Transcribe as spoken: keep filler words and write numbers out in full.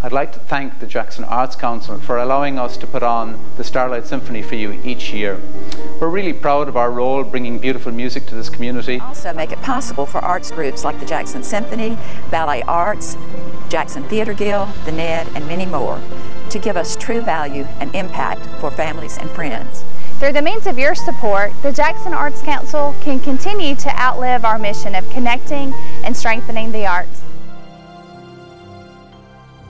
I'd like to thank the Jackson Arts Council for allowing us to put on the Starlight Symphony for you each year. We're really proud of our role bringing beautiful music to this community. Also make it possible for arts groups like the Jackson Symphony, Ballet Arts, Jackson Theatre Guild, the N E D, and many more to give us true value and impact for families and friends. Through the means of your support, the Jackson Arts Council can continue to outlive our mission of connecting and strengthening the arts.